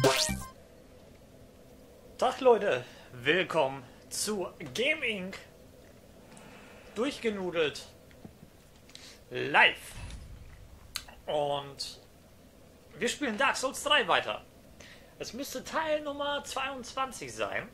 Tag Leute, willkommen zu Gaming durchgenudelt live und wir spielen Dark Souls 3 weiter. Es müsste Teil Nummer 22 sein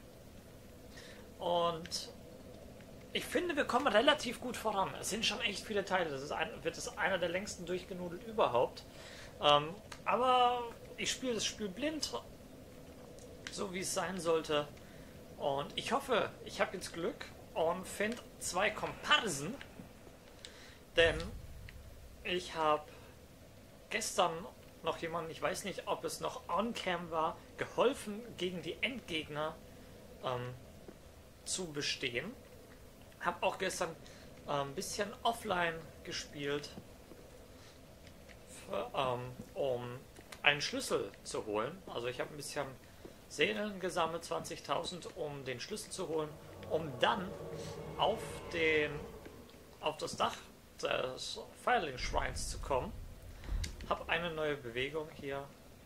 und ich finde, wir kommen relativ gut voran. Es sind schon echt viele Teile, wird es einer der längsten durchgenudelt überhaupt. Aber ich spiele das Spiel blind, so wie es sein sollte. Und ich hoffe, ich habe jetzt Glück und finde 2 Komparsen. Denn ich habe gestern noch jemanden, ich weiß nicht, ob es noch on-cam war, geholfen, gegen die Endgegner zu bestehen. Habe auch gestern ein bisschen offline gespielt, um einen Schlüssel zu holen. Also ich habe ein bisschen Seelen gesammelt, 20.000, um den Schlüssel zu holen, um dann auf das Dach des Firelink Shrines zu kommen. Habe eine neue Bewegung hier,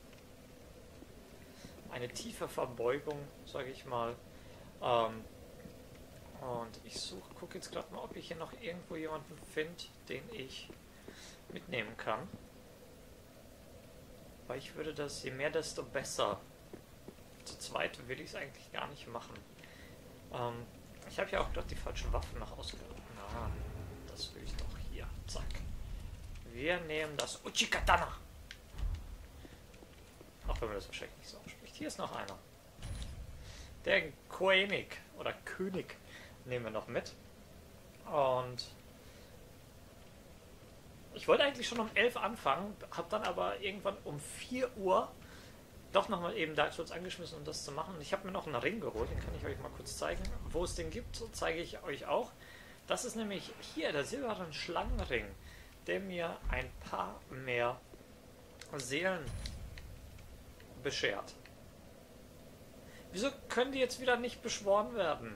eine tiefe Verbeugung, sage ich mal. Und ich gucke jetzt gerade mal, ob ich hier noch irgendwo jemanden finde, den ich mitnehmen kann. Weil ich würde das, je mehr, desto besser. Zu zweit will ich es eigentlich gar nicht machen. Ich habe ja auch gerade die falschen Waffen noch ausgerüstet. Ah, das will ich doch hier. Zack. Wir nehmen das Uchi-Katana. Auch wenn man das wahrscheinlich nicht so ausspricht. Hier ist noch einer. Der König oder König nehmen wir noch mit. Und ich wollte eigentlich schon um 11 anfangen, habe dann aber irgendwann um 4 Uhr doch nochmal eben Dark Souls angeschmissen, um das zu machen. Ich habe mir noch einen Ring geholt, den kann ich euch mal kurz zeigen. Wo es den gibt, zeige ich euch auch. Das ist nämlich hier der silberne Schlangenring, der mir ein paar mehr Seelen beschert. Wieso können die jetzt wieder nicht beschworen werden?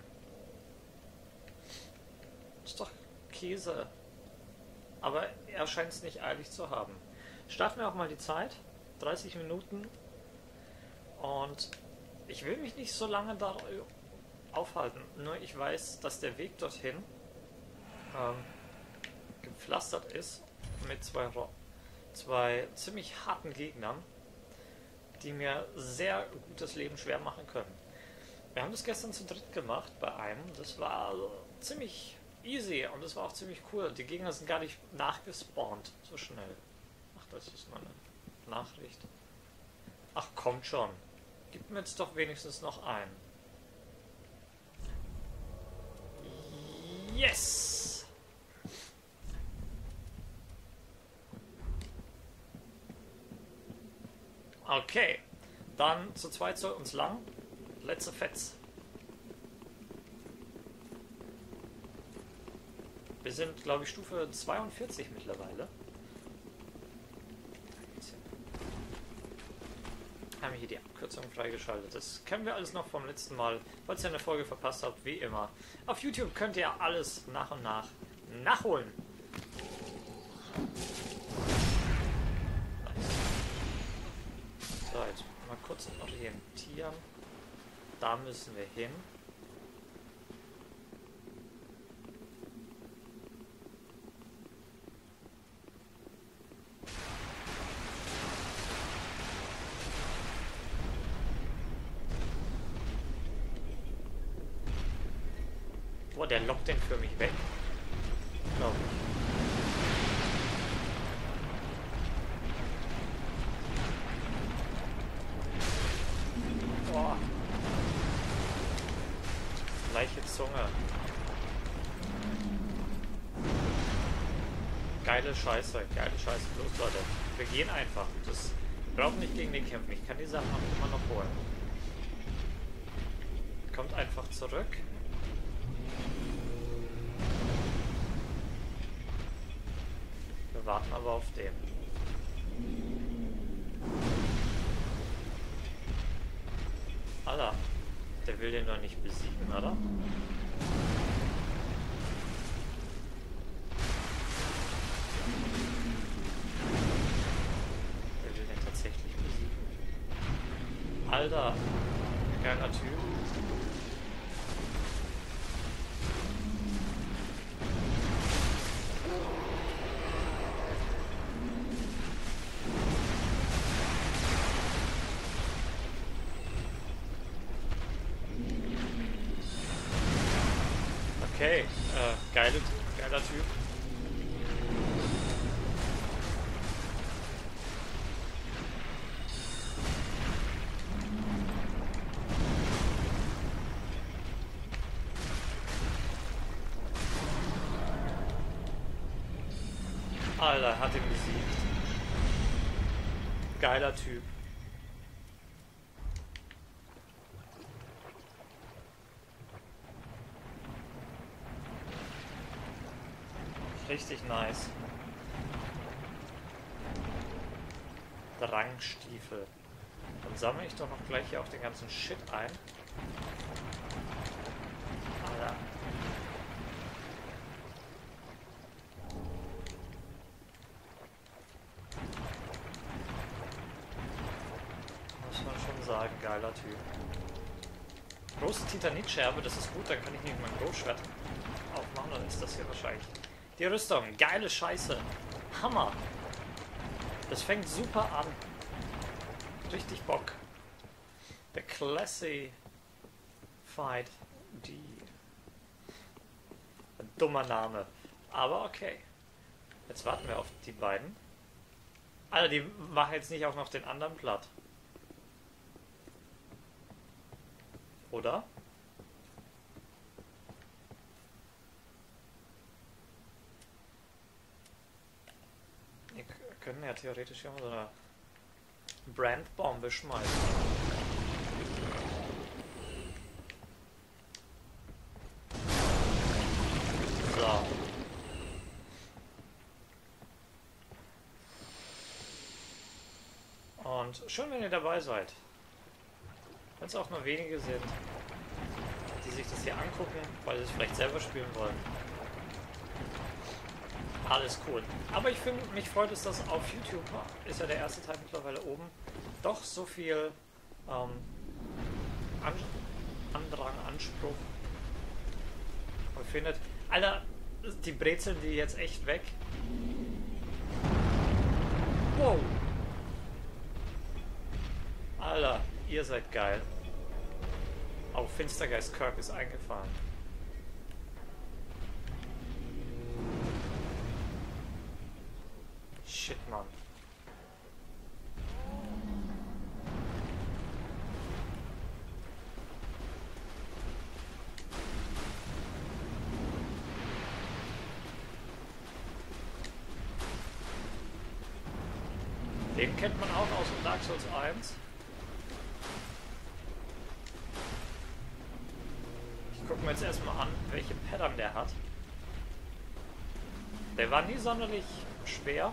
Ist doch Käse. Aber er scheint es nicht eilig zu haben. Starten wir auch mal die Zeit. 30 Minuten. Und ich will mich nicht so lange da aufhalten. Nur ich weiß, dass der Weg dorthin gepflastert ist mit zwei ziemlich harten Gegnern, die mir sehr gutes Leben schwer machen können. Wir haben das gestern zu dritt gemacht bei einem. Das war ziemlich easy und das war auch ziemlich cool. Die Gegner sind gar nicht nachgespawnt so schnell. Ach, das ist mal eine Nachricht. Ach, kommt schon. Gib mir jetzt doch wenigstens noch ein. Yes! Okay. Dann zu zweit soll uns lang. Letzte Fetz. Wir sind, glaube ich, Stufe 42 mittlerweile. Haben wir hier die Abkürzung freigeschaltet. Das kennen wir alles noch vom letzten Mal. Falls ihr eine Folge verpasst habt, wie immer. Auf YouTube könnt ihr alles nach und nach nachholen. So, jetzt mal kurz orientieren. Da müssen wir hin. Boah, der lockt den für mich weg. Glaube ich. Boah. Gleiche Zunge. Geile Scheiße, geile Scheiße. Los, Leute. Wir gehen einfach. Das braucht nicht gegen den kämpfen. Ich kann die Sachen auch immer noch holen. Kommt einfach zurück. Wir warten aber auf den. Alter, der will den doch nicht besiegen, oder? Der will den tatsächlich besiegen. Alter, geiler Typ. Okay, geiler Typ. Alter, hat ihn besiegt. Geiler Typ. Richtig nice. Drangstiefel. Dann sammle ich doch noch gleich hier auch den ganzen Shit ein. Alter. Muss man schon sagen, geiler Typ. Große Titanitscherbe, das ist gut, dann kann ich nicht mein Großschwert aufmachen, dann ist das hier wahrscheinlich. Die Rüstung, geile Scheiße. Hammer. Das fängt super an. Richtig Bock. The Classy Fight. Die. Ein dummer Name. Aber okay. Jetzt warten wir auf die beiden. Alter, die machen jetzt nicht auch noch den anderen platt. Oder? Wir können ja theoretisch hier mal so eine Brandbombe schmeißen. So. Und schön, wenn ihr dabei seid. Wenn es auch nur wenige sind, die sich das hier angucken, weil sie es vielleicht selber spielen wollen. Alles cool. Aber ich finde, mich freut es, dass auf YouTube, ist ja der erste Teil mittlerweile oben, doch so viel Andrang, Anspruch man findet. Alter, die brezeln die jetzt echt weg. Wow. Alter, ihr seid geil. Oh, Finstergeist Kirk ist eingefahren. Shit, Mann. Den kennt man auch aus dem Dark Souls 1. Ich gucke mir jetzt erstmal an, welche Pattern der hat. Der war nie sonderlich schwer.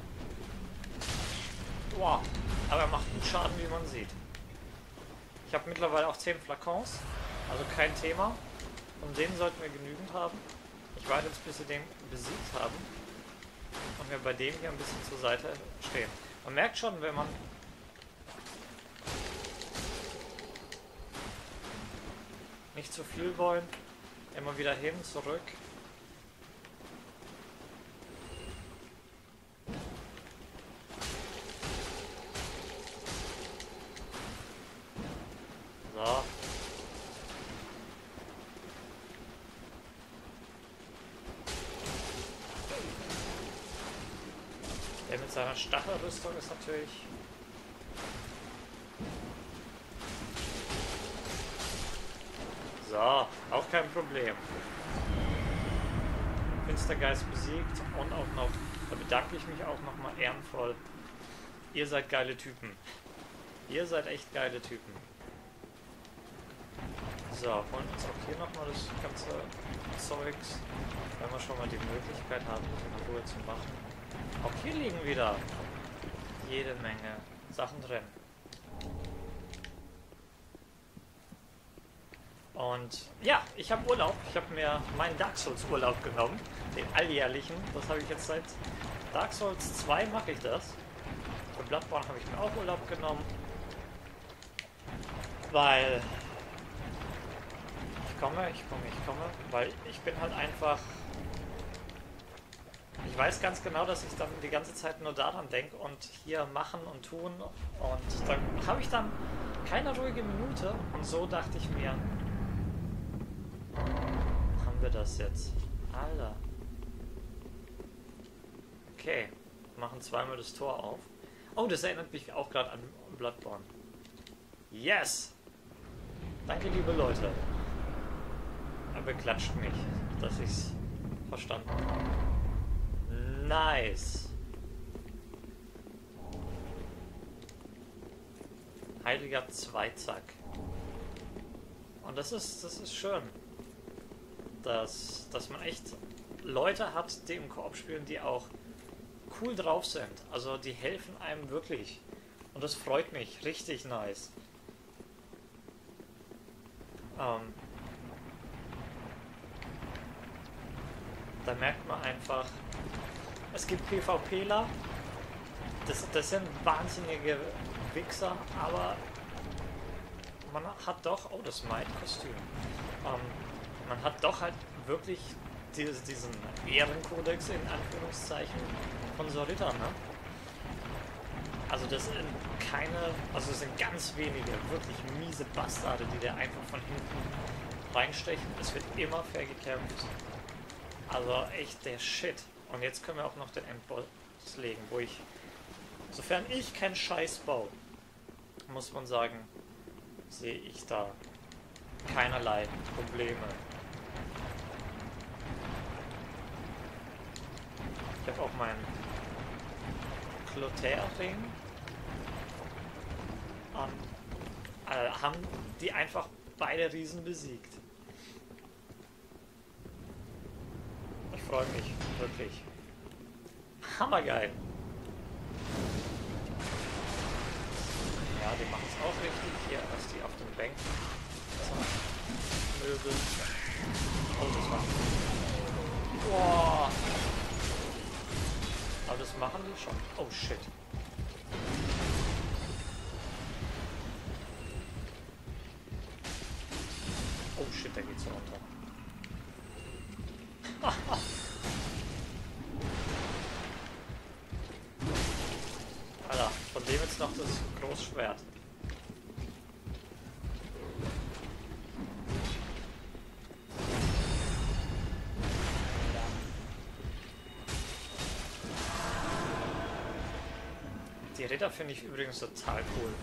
Wow, aber er macht gut Schaden, wie man sieht. Ich habe mittlerweile auch 10 Flakons, also kein Thema. Von denen sollten wir genügend haben. Ich warte jetzt, bis wir den besiegt haben und wir bei dem hier ein bisschen zur Seite stehen. Man merkt schon, wenn man nicht zu viel wollen, immer wieder hin, zurück. So. Der mit seiner Stachelrüstung ist natürlich so, auch kein Problem. Finstergeist besiegt und auch noch, da bedanke ich mich auch nochmal ehrenvoll. Ihr seid geile Typen. Ihr seid echt geile Typen. So, holen uns auch hier nochmal das ganze Zeugs, wenn wir schon mal die Möglichkeit haben, das in Ruhe zu machen. Auch hier liegen wieder jede Menge Sachen drin. Und ja, ich habe Urlaub. Ich habe mir meinen Dark Souls Urlaub genommen, den alljährlichen. Das habe ich jetzt seit Dark Souls 2 mache ich das. Für Bloodborne habe ich mir auch Urlaub genommen. Weil ich komme, weil ich bin halt einfach... Ich weiß ganz genau, dass ich dann die ganze Zeit nur daran denke und hier machen und tun und dann habe ich dann keine ruhige Minute und so dachte ich mir, haben wir das jetzt? Alter. Okay, machen zweimal das Tor auf. Oh, das erinnert mich auch gerade an Bloodborne. Yes! Danke, liebe Leute. Er beklatscht mich, dass ich's verstanden habe. Nice. Heiliger Zweizack. Und das ist schön. Dass man echt Leute hat, die im Koop spielen, die auch cool drauf sind. Also die helfen einem wirklich. Und das freut mich. Richtig nice. Da merkt man einfach, es gibt PvPler, das sind wahnsinnige Wichser, aber man hat doch, oh, das Might-Kostüm, man hat doch halt wirklich diesen Ehrenkodex in Anführungszeichen von so Rittern, ne? Also das sind also es sind ganz wenige wirklich miese Bastarde, die da einfach von hinten reinstechen. Es wird immer fair gekämpft. Also echt der Shit. Und jetzt können wir auch noch den Endboss legen, wo ich, sofern ich keinen Scheiß baue, muss man sagen, sehe ich da keinerlei Probleme. Ich habe auch meinen Clotaire-Ring. Haben die einfach beide Riesen besiegt. Ich freue mich, wirklich. Hammergeil. Ja, die machen es auch richtig. Hier, dass die auf den Bänken. Möbel. Oh, das war... Boah. Aber das machen die schon. Oh, shit. Oh, shit, da geht's runter. Alter, von dem jetzt noch das Großschwert. Die Ritter finde ich übrigens total cool.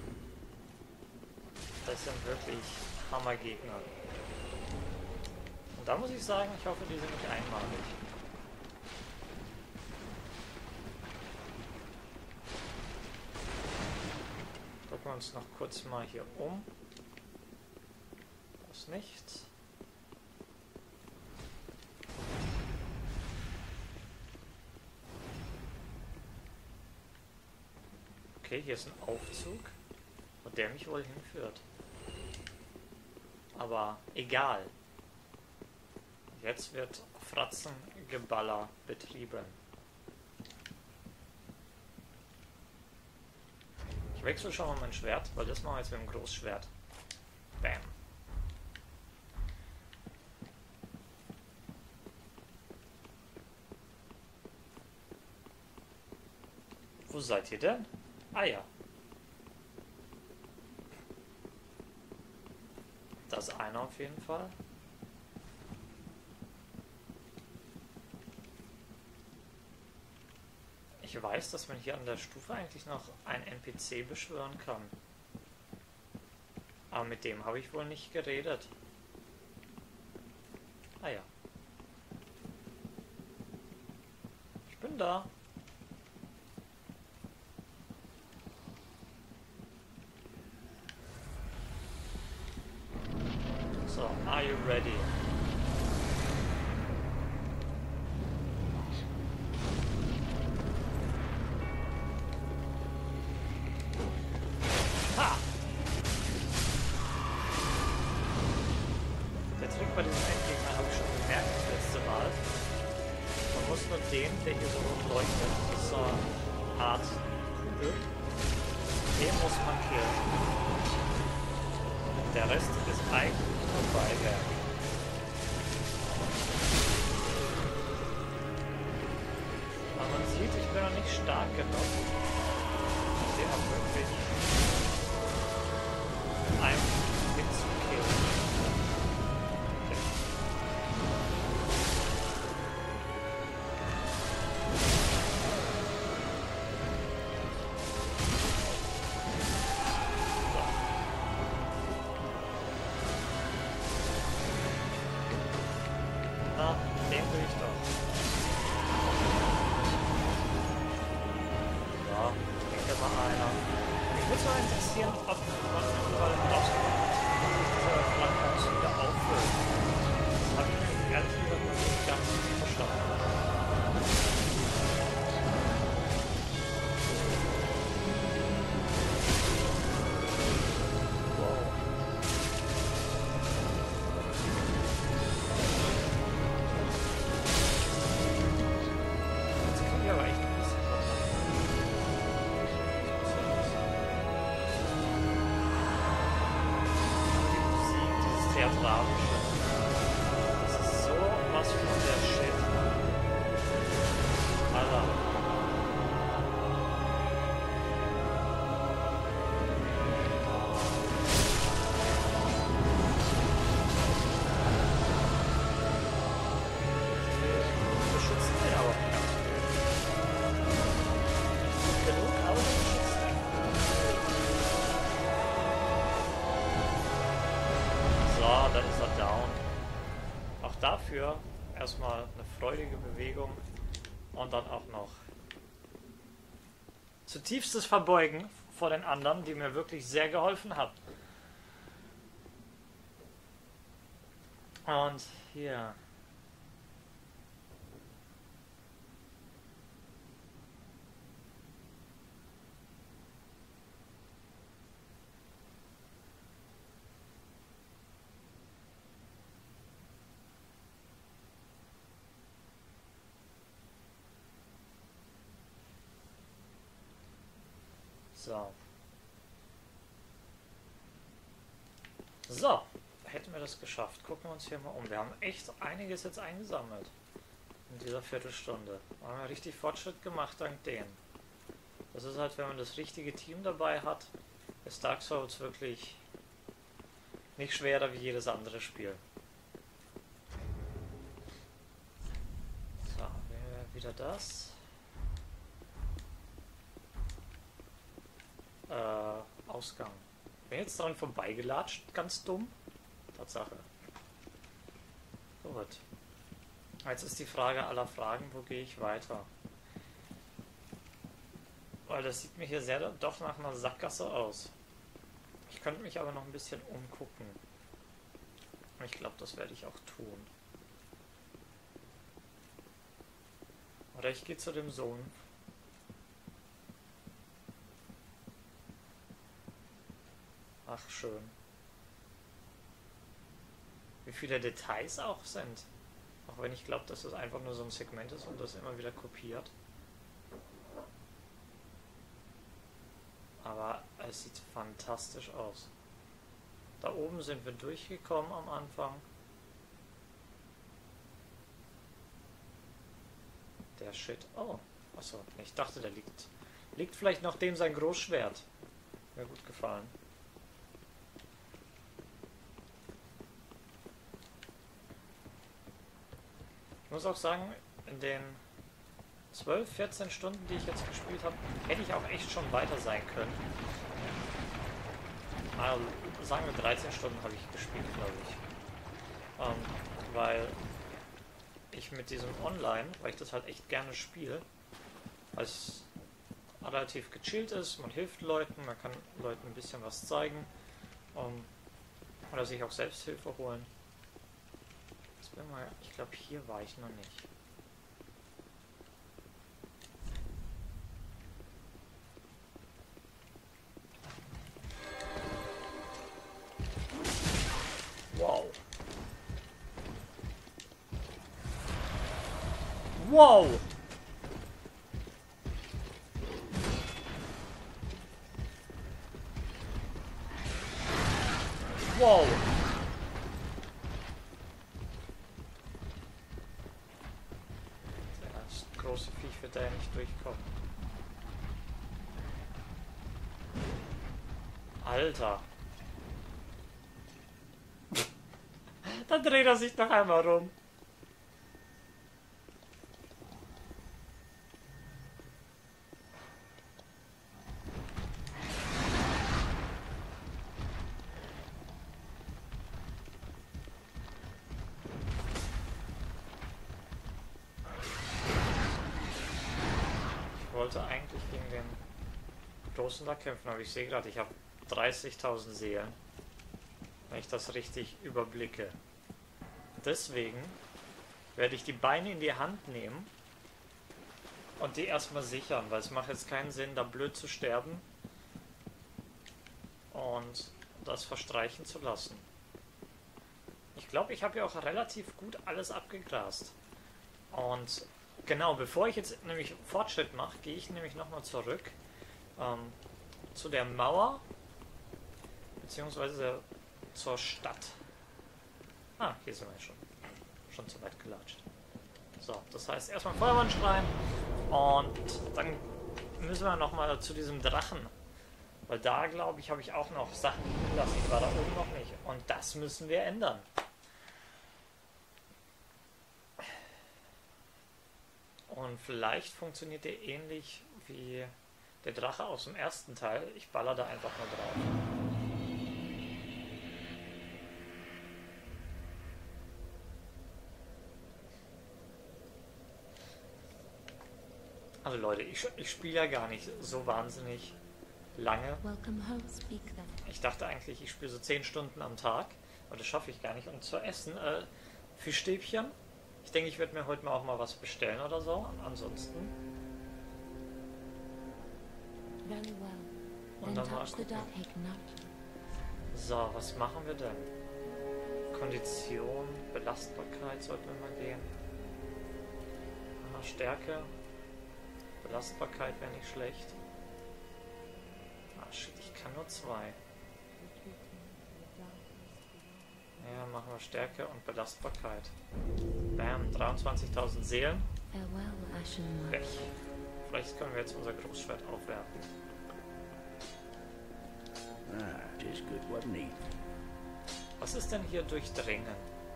Das sind wirklich Hammergegner. Und da muss ich sagen, ich hoffe, die sind nicht einmalig. Gucken wir uns noch kurz mal hier um. Das nicht. Okay, hier ist ein Aufzug, wo der mich wohl hinführt. Aber egal. Jetzt wird Fratzengeballer betrieben. Ich wechsle schon mal mein Schwert, weil das machen wir jetzt mit dem Großschwert. Bam. Wo seid ihr denn? Ah ja. Das ist einer auf jeden Fall. Ich weiß, dass man hier an der Stufe eigentlich noch einen NPC beschwören kann. Aber mit dem habe ich wohl nicht geredet. Ah ja. Ich bin da. So, are you ready? Ha! Der Trick bei diesem Endgegner habe ich schon gemerkt das letzte Mal. Man muss nur den, der hier so rot leuchtet, das ist so eine Art Kugel, den muss man killen. Der Rest ist eigentlich nur Beiwerk. Aber man sieht, ich bin noch nicht stark genug, um sie auch wirklich mit einem hinzukillen. Na, den will ich doch. Ja, ich denke mal einer. Mich würde mal interessieren, ob man überall rausgekommen ist, diese Flankons wieder auffüllt. Das habe ich nämlich ehrlich gesagt noch nicht ganz verstanden. Theatralische. Das ist so was von der Shit. Alter. Beschützen den aber auch ganz gut. Genug, aber beschützen den. So, dann ist er down. Auch dafür erstmal eine freudige Bewegung und dann auch noch zutiefstes Verbeugen vor den anderen, die mir wirklich sehr geholfen haben. Und hier. So. So, hätten wir das geschafft. Gucken wir uns hier mal um. Wir haben echt einiges jetzt eingesammelt in dieser Viertelstunde. Wir haben richtig Fortschritt gemacht dank denen. Das ist halt, wenn man das richtige Team dabei hat, ist Dark Souls wirklich nicht schwerer wie jedes andere Spiel. So, wieder das. Ausgang. Bin jetzt dran vorbeigelatscht, ganz dumm. Tatsache. Gut. Jetzt ist die Frage aller Fragen, wo gehe ich weiter? Weil das sieht mir hier sehr doch nach einer Sackgasse aus. Ich könnte mich aber noch ein bisschen umgucken. Ich glaube, das werde ich auch tun. Oder ich gehe zu dem Sohn. Ach, schön. Wie viele Details auch sind. Auch wenn ich glaube, dass das einfach nur so ein Segment ist und das immer wieder kopiert. Aber es sieht fantastisch aus. Da oben sind wir durchgekommen am Anfang. Der Shit. Oh, achso, ich dachte, der liegt vielleicht noch dem sein Großschwert. Mir gut gefallen. Ich muss auch sagen, in den 12, 14 Stunden, die ich jetzt gespielt habe, hätte ich auch echt schon weiter sein können. Also, sagen wir 13 Stunden habe ich gespielt, glaube ich. Weil ich mit diesem Online, weil ich das halt echt gerne spiele, weil es relativ gechillt ist, man hilft Leuten, man kann Leuten ein bisschen was zeigen oder sich auch Selbsthilfe holen. Ich glaube, hier war ich noch nicht. Wow. Wow! Wow. Das große Viech wird da ja nicht durchkommen. Alter. Dann dreht er sich noch einmal rum. Ich wollte eigentlich gegen den Großen da kämpfen, aber ich sehe gerade, ich habe 30.000 Seelen, wenn ich das richtig überblicke. Deswegen werde ich die Beine in die Hand nehmen und die erstmal sichern, weil es macht jetzt keinen Sinn, da blöd zu sterben und das verstreichen zu lassen. Ich glaube, ich habe ja auch relativ gut alles abgegrast. Und genau, bevor ich jetzt nämlich Fortschritt mache, gehe ich nämlich nochmal zurück zu der Mauer, beziehungsweise zur Stadt. Ah, hier sind wir schon zu weit gelatscht. So, das heißt erstmal Feuerwandschrein und dann müssen wir nochmal zu diesem Drachen. Weil da, glaube ich, habe ich auch noch Sachen liegen lassen. Die war da oben noch nicht. Und das müssen wir ändern. Und vielleicht funktioniert der ähnlich wie der Drache aus dem ersten Teil. Ich baller da einfach mal drauf. Also Leute, ich spiele ja gar nicht so wahnsinnig lange. Ich dachte eigentlich, ich spiele so 10 Stunden am Tag. Aber das schaffe ich gar nicht. Und zu essen, Fischstäbchen. Ich denke, ich werde mir heute mal auch mal was bestellen oder so. Ansonsten. Und dann mal gucken. So, was machen wir denn? Kondition, Belastbarkeit sollten wir mal gehen. Stärke. Belastbarkeit wäre nicht schlecht. Ah, shit, ich kann nur 2. Ja, machen wir Stärke und Belastbarkeit. Bam, 23.000 Seelen. Pech. Vielleicht können wir jetzt unser Großschwert aufwerten. Was ist denn hier durchdringen?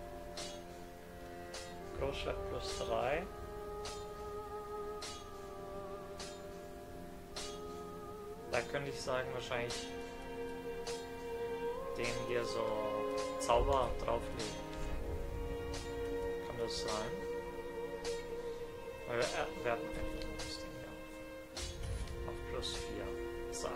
Großschwert plus 3. Da könnte ich sagen, wahrscheinlich den hier so Zauber drauflegen. Kann das sein? Weil wir werden einfach nur das Ding hier auf plus 4. Zack.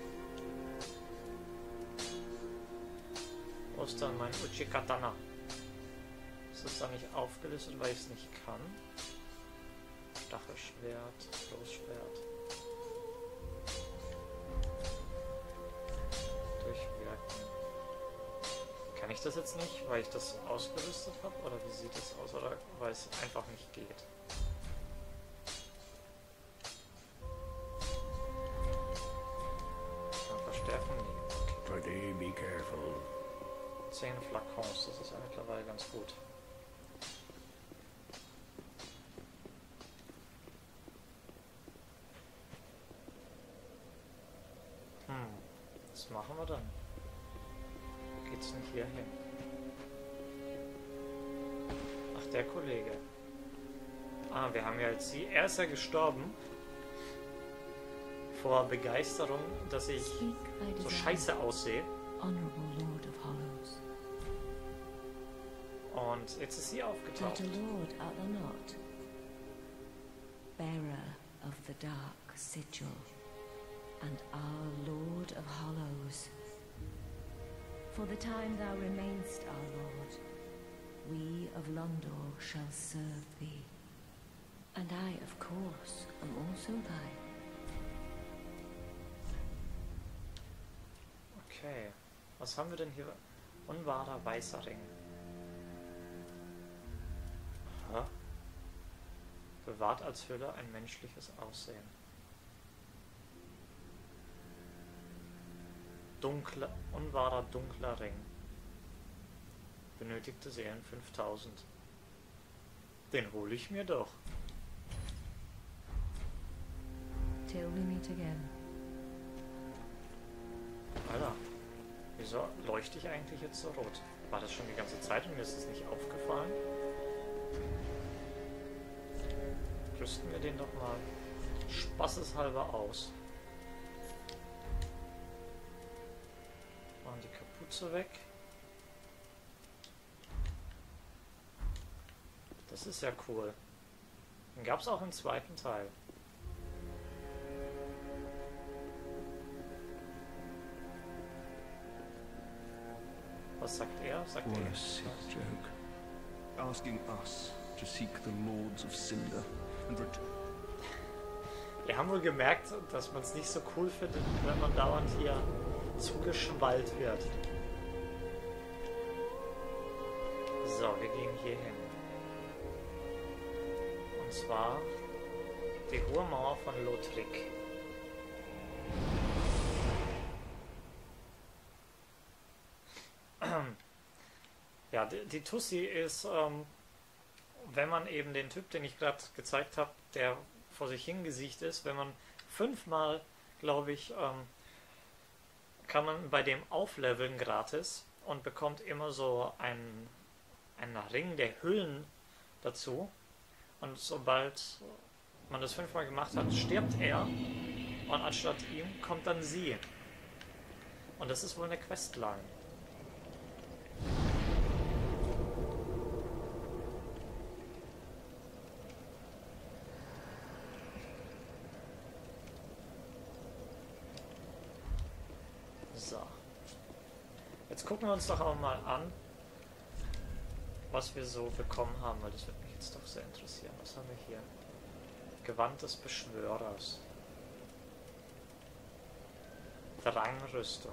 Wo ist dann mein Uchi-Katana? Ist das da nicht aufgelistet, weil ich es nicht kann? Stachelschwert, Großschwert. Durchwirken. Kann ich das jetzt nicht, weil ich das ausgerüstet habe? Oder wie sieht das aus? Oder weil es einfach nicht geht? Verstärken? Nee. Okay. Be careful. 10 Flakons, das ist ja mittlerweile ganz gut. Was machen wir dann? Wo geht's denn hier hin? Ach, der Kollege. Ah, wir haben ja jetzt sie. Er ist ja gestorben. Vor Begeisterung, dass ich so scheiße aussehe. Und jetzt ist sie aufgetaucht. Bearer of the dark sigil, and our Lord of Hollows. For the time thou remainest our Lord, we of Londor shall serve thee. And I, of course, am also thine. Okay, was haben wir denn hier? Unwahrer weißer Ring. Aha. Bewahrt als Hülle ein menschliches Aussehen. Unwahrer dunkler Ring. Benötigte Seelen 5000. Den hole ich mir doch. Till we meet again. Alter, wieso leuchte ich eigentlich jetzt so rot? War das schon die ganze Zeit und mir ist es nicht aufgefallen? Rüsten wir den doch mal spaßeshalber aus. Machen die Kapuze weg. Das ist ja cool. Den gab es auch im zweiten Teil. Was sagt er? Sagt What er? a sick joke. Asking us to seek the Lords of Cinder and Wir haben wohl gemerkt, dass man es nicht so cool findet, wenn man dauernd hier zugeschwallt wird. So, wir gehen hier hin. Und zwar die Hohe Mauer von Lothric. Ja, die Tussi ist, wenn man eben den Typ, den ich gerade gezeigt habe, der vor sich hingesiegt ist, wenn man 5-mal, glaube ich, kann man bei dem aufleveln gratis und bekommt immer so einen Ring der Hüllen dazu. Und sobald man das 5-mal gemacht hat, stirbt er und anstatt ihm kommt dann sie. Und das ist wohl eine Questline. So. Jetzt gucken wir uns doch auch mal an, was wir so bekommen haben, weil das wird mich jetzt doch sehr interessieren. Was haben wir hier? Gewand des Beschwörers. Drangrüstung.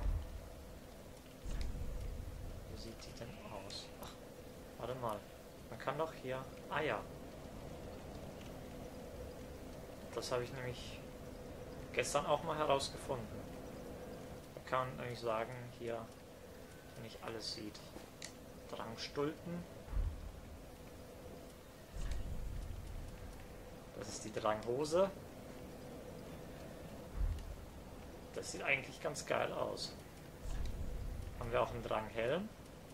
Wie sieht die denn aus? Ach, warte mal. Man kann doch hier... Ah ja. Das habe ich nämlich gestern auch mal herausgefunden. Man kann nämlich sagen, hier, wenn ich alles sieht. Drangstulpen. Das ist die Dranghose. Das sieht eigentlich ganz geil aus. Haben wir auch einen Dranghelm.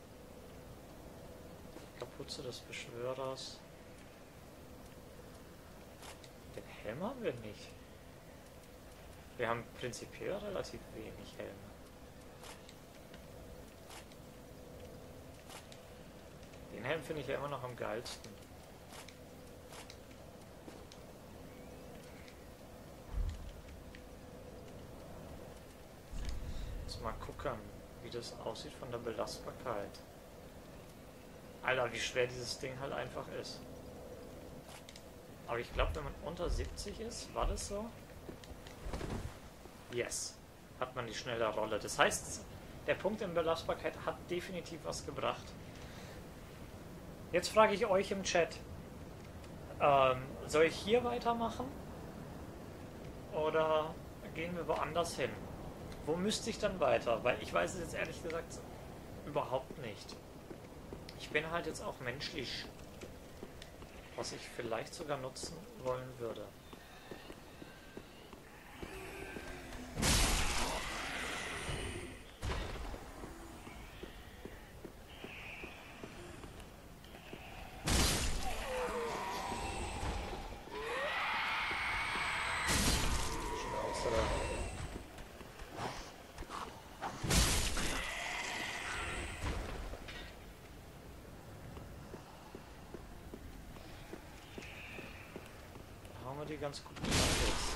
Kapuze des Beschwörers. Den Helm haben wir nicht. Wir haben prinzipiell relativ wenig Helme. Den Helm finde ich ja immer noch am geilsten. Jetzt mal gucken, wie das aussieht von der Belastbarkeit. Alter, wie schwer dieses Ding halt einfach ist. Aber ich glaube, wenn man unter 70 ist, war das so? Yes. Hat man die schnelle Rolle. Das heißt, der Punkt in Belastbarkeit hat definitiv was gebracht. Jetzt frage ich euch im Chat, soll ich hier weitermachen? Oder gehen wir woanders hin? Wo müsste ich dann weiter? Weil ich weiß es jetzt ehrlich gesagt überhaupt nicht. Ich bin halt jetzt auch menschlich, was ich vielleicht sogar nutzen wollen würde. Die ganz gut jetzt.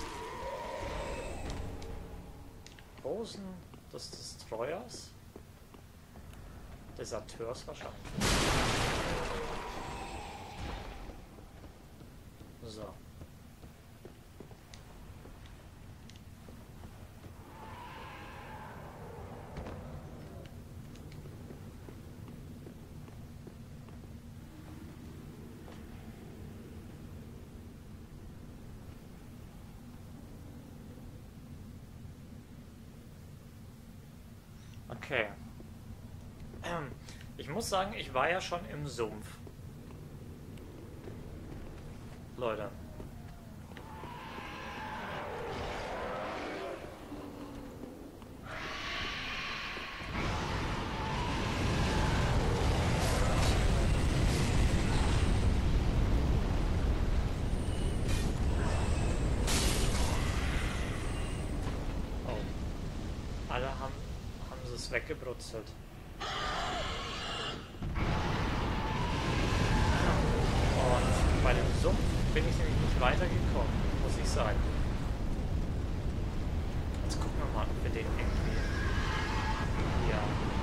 Hosen des Destroyers. Deserteurs wahrscheinlich. So. Okay. Ich muss sagen, ich war ja schon im Sumpf. Leute. Alle haben sie es weggebrutzelt. Und bei dem Sumpf bin ich nämlich nicht weitergekommen, muss ich sagen. Jetzt gucken wir mal, ob wir den irgendwie hier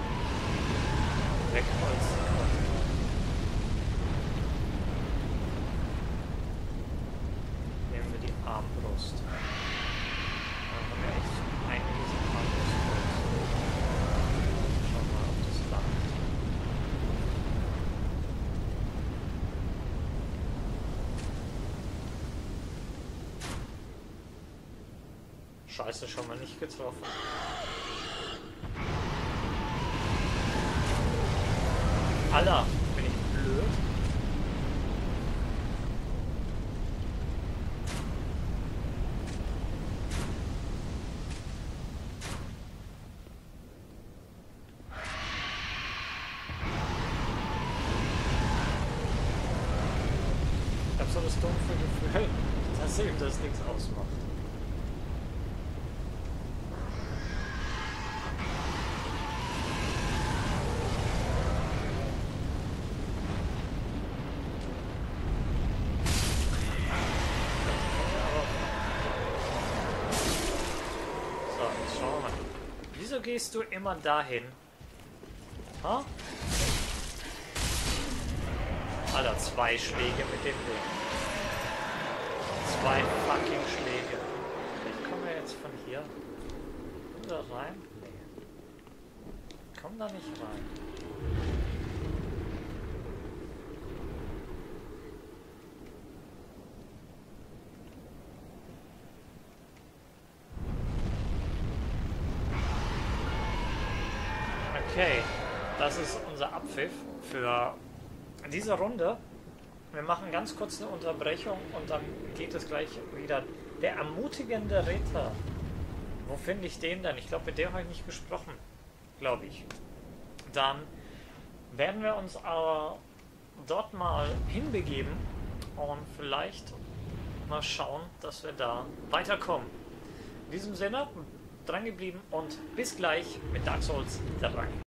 wegholzen können. Nehmen wir die Armbrust. Da haben wir echt einiges an Armbrust. Schauen wir mal, ob das langt. Scheiße, schon mal nicht getroffen. Alter, bin ich blöd? Ich hab so das dumpfe Gefühl, dass ihm das nichts ausmacht. Wieso gehst du immer dahin? Ha? Alter, 2 Schläge mit dem Ding. 2 fucking Schläge. Ich komme ja jetzt von hier. Komm da rein? Nee. Komm da nicht rein. Okay, das ist unser Abpfiff für diese Runde. Wir machen ganz kurz eine Unterbrechung und dann geht es gleich wieder. Der ermutigende Ritter. Wo finde ich den denn? Ich glaube, mit dem habe ich nicht gesprochen. Glaube ich. Dann werden wir uns aber dort mal hinbegeben und vielleicht mal schauen, dass wir da weiterkommen. In diesem Sinne, dran geblieben und bis gleich mit Dark Souls 3.